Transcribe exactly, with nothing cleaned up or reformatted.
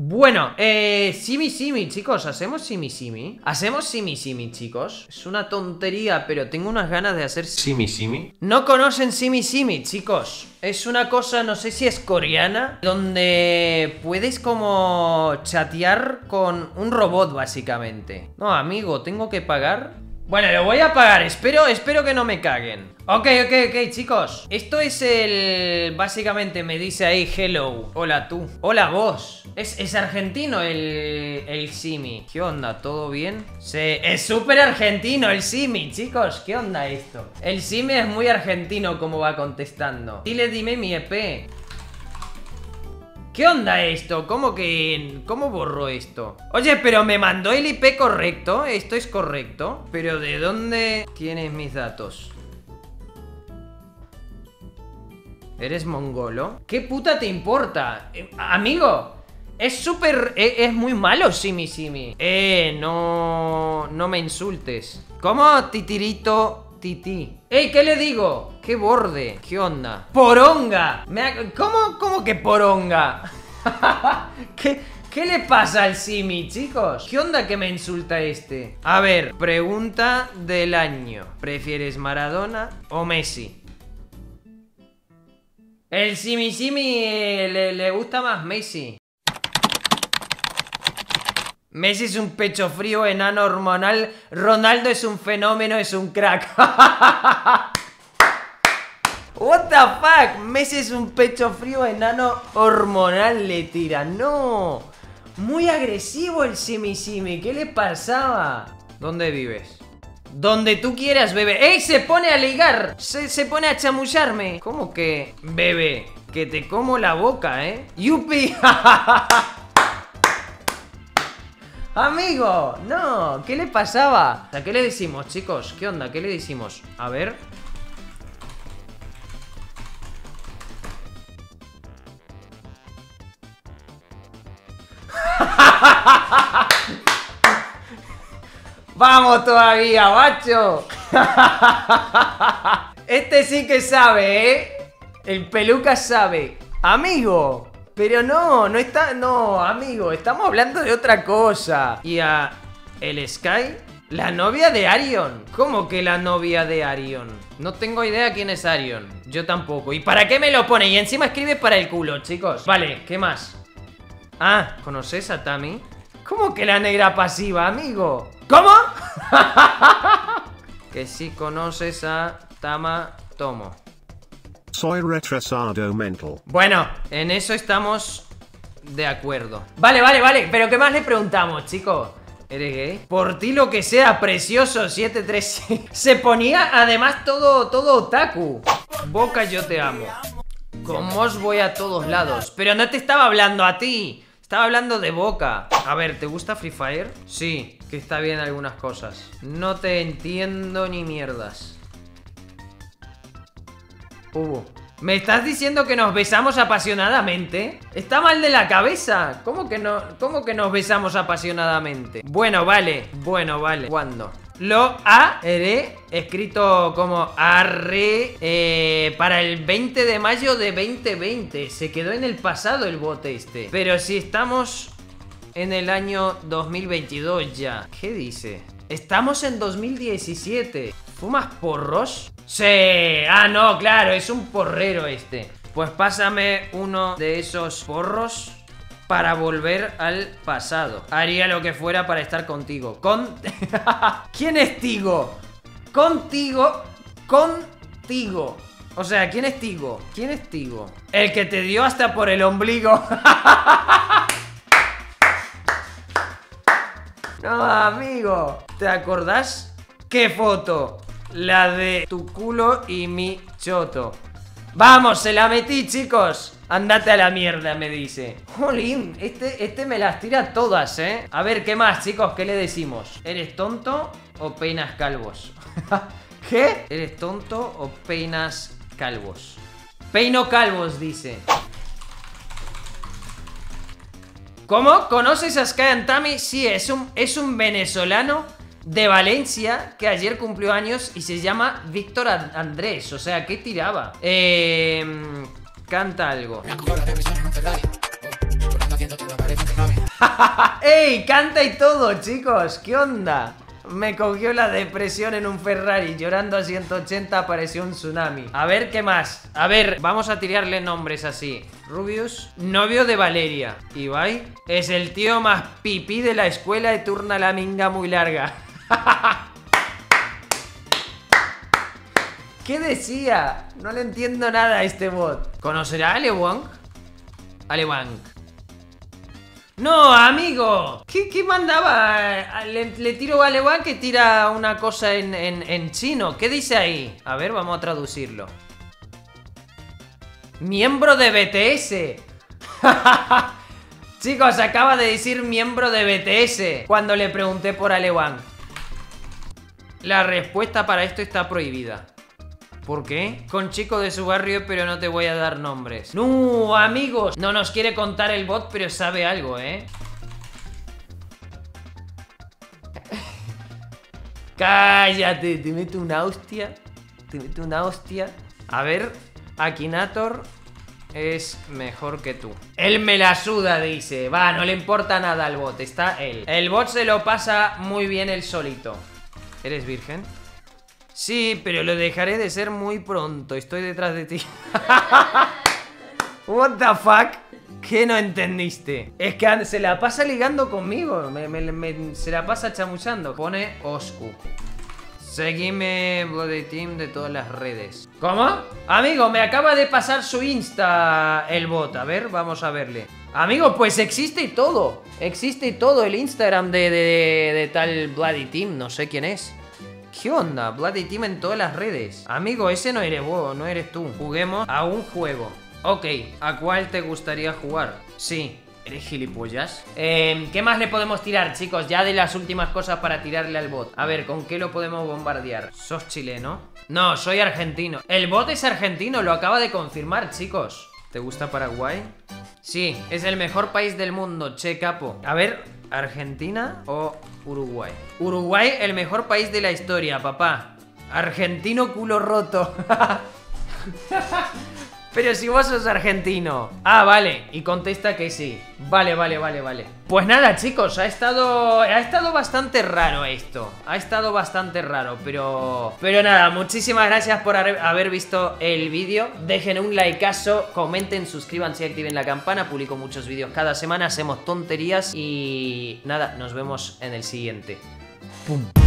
Bueno, eh, Simi Simi, chicos, ¿hacemos Simi Simi? ¿Hacemos Simi Simi, chicos? Es una tontería, pero tengo unas ganas de hacer Simi Simi. ¿No conocen Simi Simi, chicos? Es una cosa, no sé si es coreana, donde puedes como chatear con un robot, básicamente. No, amigo, ¿tengo que pagar? Bueno, lo voy a pagar, espero, espero que no me caguen. Ok, ok, ok, chicos. Esto es el... Básicamente me dice ahí hello. Hola tú. Hola vos. Es, es argentino el... El Simi. ¿Qué onda? ¿Todo bien? Sí, es súper argentino el Simi, chicos. ¿Qué onda esto? El Simi es muy argentino como va contestando. Dile, dime mi E P. ¿Qué onda esto? ¿Cómo que...? ¿Cómo borró esto? Oye, pero me mandó el I P correcto. Esto es correcto. Pero ¿de dónde tienes mis datos? ¿Eres mongolo? ¿Qué puta te importa? Eh, amigo, es súper... Eh, es muy malo Simi Simi. Eh, no... No me insultes. ¿Cómo, titirito? Titi. ¡Ey! ¿Qué le digo? ¡Qué borde! ¿Qué onda? ¡Poronga! Me ha... ¿Cómo, ¿Cómo que poronga? ¿Qué, ¿Qué le pasa al Simi, chicos? ¿Qué onda que me insulta este? A ver, pregunta del año. ¿Prefieres Maradona o Messi? El Simi Simi eh, le, le gusta más Messi. Messi es un pecho frío, enano hormonal. Ronaldo es un fenómeno, es un crack. What the fuck. Messi es un pecho frío, enano hormonal, le tira. No. Muy agresivo el Simi Simi. ¿Qué le pasaba? ¿Dónde vives? Donde tú quieras, bebé. ¡Ey! Se pone a ligar. Se, se pone a chamullarme. ¿Cómo que? Bebé, que te como la boca, ¿eh? ¡Yupi! Amigo, no, ¿qué le pasaba? ¿A qué le decimos, chicos? ¿Qué onda? ¿Qué le decimos? A ver. ¡Vamos todavía, macho! Este sí que sabe, ¿eh? El peluca sabe. Amigo. Pero no, no está... No, amigo, estamos hablando de otra cosa. Y a... ¿El Sky? ¿La novia de Arion? ¿Cómo que la novia de Arion? No tengo idea quién es Arion. Yo tampoco. ¿Y para qué me lo pone? Y encima escribe para el culo, chicos. Vale, ¿qué más? Ah, ¿conoces a Tami? ¿Cómo que la negra pasiva, amigo? ¿Cómo? Que si conoces a Tama Tomo. Soy retrasado mental. Bueno, en eso estamos de acuerdo. Vale, vale, vale, pero ¿qué más le preguntamos, chicos? ¿Eres gay? Por ti lo que sea, precioso, siete tres. Se ponía además todo, todo otaku. Boca, yo te amo. Con Mos voy a todos lados. Pero no te estaba hablando a ti. Estaba hablando de Boca. A ver, ¿te gusta Free Fire? Sí, que está bien algunas cosas. No te entiendo ni mierdas. Uh, ¿me estás diciendo que nos besamos apasionadamente? Está mal de la cabeza. ¿Cómo que no? ¿Cómo que nos besamos apasionadamente? Bueno, vale. Bueno, vale. ¿Cuándo? Lo haré escrito como arre eh, para el veinte de mayo de veinte veinte. Se quedó en el pasado el bote este. Pero si estamos en el año dos mil veintidós ya. ¿Qué dice? Estamos en dos mil diecisiete. ¿Fumas porros? Sí, ah no, claro, es un porrero este. Pues pásame uno de esos porros para volver al pasado. Haría lo que fuera para estar contigo. Con... ¿Quién es Tigo? Contigo. Contigo. O sea, ¿quién es Tigo? ¿Quién es Tigo? El que te dio hasta por el ombligo. No, amigo. ¿Te acordás? ¿Qué foto? La de tu culo y mi choto. ¡Vamos! ¡Se la metí, chicos! Andate a la mierda, me dice. Jolín, este, este me las tira todas, ¿eh? A ver, ¿qué más, chicos? ¿Qué le decimos? ¿Eres tonto o peinas calvos? ¿Qué? ¿Eres tonto o peinas calvos? Peino calvos, dice. ¿Cómo? ¿Conoces a Sky and Tami? Sí, es un, es un venezolano de Valencia que ayer cumplió años y se llama Víctor Andrés. O sea, ¿qué tiraba? Eh, canta algo. ¡Ey! Canta y todo, chicos. ¿Qué onda? Me cogió la depresión en un Ferrari. Llorando a ciento ochenta apareció un tsunami. A ver, ¿qué más? A ver, vamos a tirarle nombres así. Rubius, novio de Valeria. Ibai es el tío más pipí de la escuela y turna la minga muy larga. ¿Qué decía? No le entiendo nada a este bot. ¿Conocerá a Ale Wong? Ale Wong. ¡No, amigo! ¿Qué, qué mandaba? Le, le tiro a Ale Wong que tira una cosa en, en, en chino. ¿Qué dice ahí? A ver, vamos a traducirlo. Miembro de B T S. Chicos, acaba de decir miembro de B T S cuando le pregunté por Ale Wong. La respuesta para esto está prohibida. ¿Por qué? Con chico de su barrio, pero no te voy a dar nombres. ¡No, amigos! No nos quiere contar el bot, pero sabe algo, ¿eh? Cállate, te meto una hostia. Te meto una hostia. A ver, Akinator es mejor que tú. Él me la suda, dice. Va, no le importa nada al bot, está él. El bot se lo pasa muy bien él solito. ¿Eres virgen? Sí, pero lo dejaré de ser muy pronto. Estoy detrás de ti. What the fuck? ¿Qué no entendiste? Es que se la pasa ligando conmigo. me, me, me, Se la pasa chamuchando. Pone Oscu. Seguime Bloody Team de todas las redes. ¿Cómo? Amigo, me acaba de pasar su Insta el bot. A ver, vamos a verle. Amigo, pues existe y todo. Existe y todo el Instagram de, de, de, de tal Bloody Team. No sé quién es. ¿Qué onda? Bloody Team en todas las redes. Amigo, ese no eres vos, no eres tú. Juguemos a un juego. Ok, ¿a cuál te gustaría jugar? Sí. ¿Eres gilipollas? Eh, ¿Qué más le podemos tirar, chicos? Ya de las últimas cosas para tirarle al bot. A ver, ¿con qué lo podemos bombardear? ¿Sos chileno? No, soy argentino. El bot es argentino, lo acaba de confirmar, chicos. ¿Te gusta Paraguay? Sí, es el mejor país del mundo, che, capo. A ver, ¿Argentina o Uruguay? Uruguay, el mejor país de la historia, papá. Argentino culo roto. Pero si vos sos argentino. Ah, vale, y contesta que sí. Vale, vale, vale, vale. Pues nada, chicos, ha estado Ha estado bastante raro esto. Ha estado bastante raro, pero Pero nada, muchísimas gracias por haber visto el vídeo. Dejen un likeazo, comenten, suscríbanse y activen la campana. Publico muchos vídeos cada semana, hacemos tonterías. Y nada, nos vemos en el siguiente. Pum.